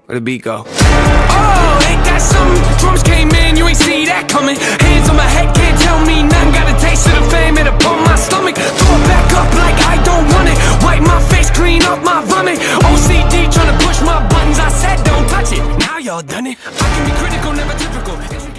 Where the beat go? Oh, ain't that something? Drums came in, you ain't see that coming. Hands on my head, can't tell me nothing. Got a taste of the fame, it'll pump my stomach. Throw it back up like I don't want it. Wipe my face, clean up my vomit. OCD tryna push my buttons, I said don't touch it. Now y'all done it. I can be critical, never typical.